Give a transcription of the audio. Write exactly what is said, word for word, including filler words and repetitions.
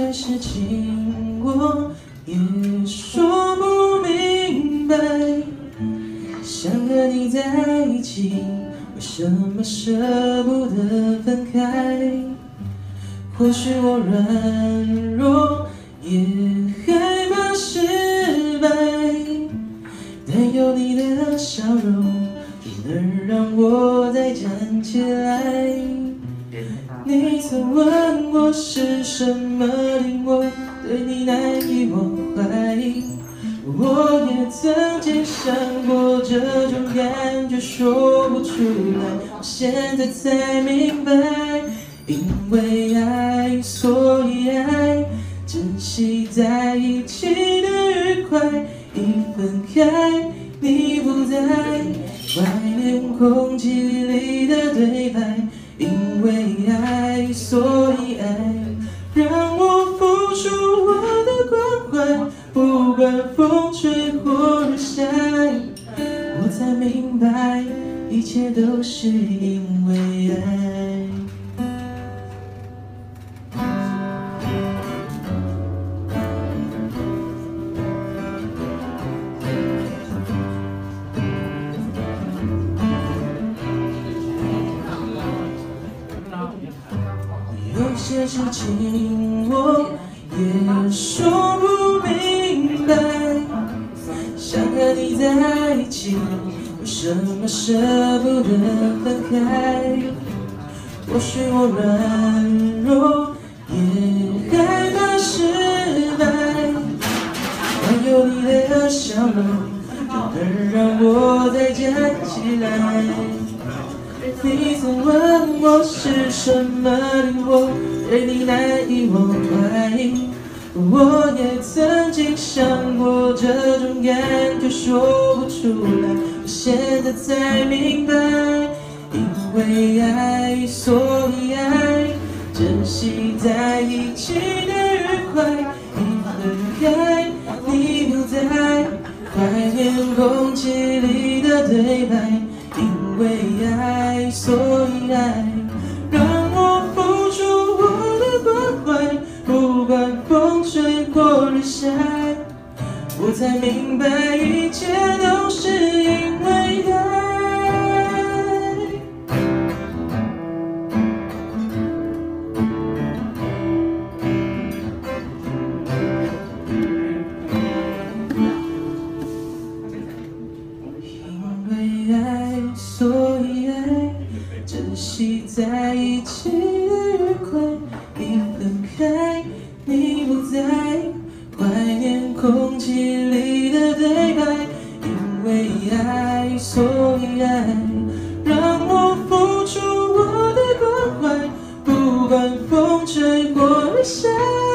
些事情我也说不明白，想和你在一起，为什么舍不得分开？或许我软弱，也害怕失败，但有你的笑容，就能让我再站起来。你曾问我是什么令我对你难以忘怀，我也曾经想过这种感觉说不出来，我现在才明白，因为爱所以爱，珍惜在一起的愉快，一分开你不在，怀念空气里的对白，因为爱所以爱，让我付出我的关怀，不管风吹或日晒，我才明白一切都是因为爱。有些事情我也说不明白，想和你在一起，为什么舍不得分开？或许我软弱，也害怕失败，但有你的笑容，就能让我再站起来。你曾问我是什么令我对你难以忘怀，我也曾经想过这种感觉说不出来，我现在才明白，因为爱所以爱，珍惜在一起的愉快，一分开你不在，怀念空气里的对白，因为爱所以爱，让我付出我的关怀，不管风吹过日晒，我才明白一切都是因为爱。因为爱所以爱，珍惜在一起的愉快，一分开你不在，怀念空气里的对白，因为爱所以爱，让我付出我的关怀，不管风吹过日晒。